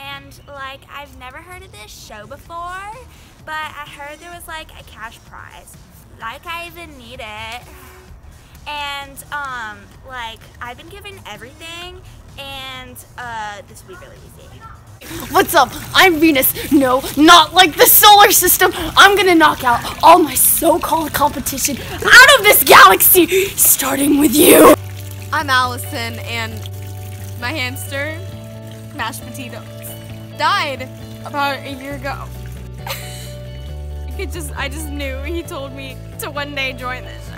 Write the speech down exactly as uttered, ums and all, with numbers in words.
and like I've never heard of this show before, but I heard there was like a cash prize. Like I even need it. And um, like I've been given everything, and uh, this will be really easy. What's up? I'm Venus. No, not like the solar system. I'm gonna knock out all my so-called competition out of this galaxy, starting with you. I'm Allison, and my hamster, mashed potatoes, died about a year ago. It just, I just knew he told me to one day join this.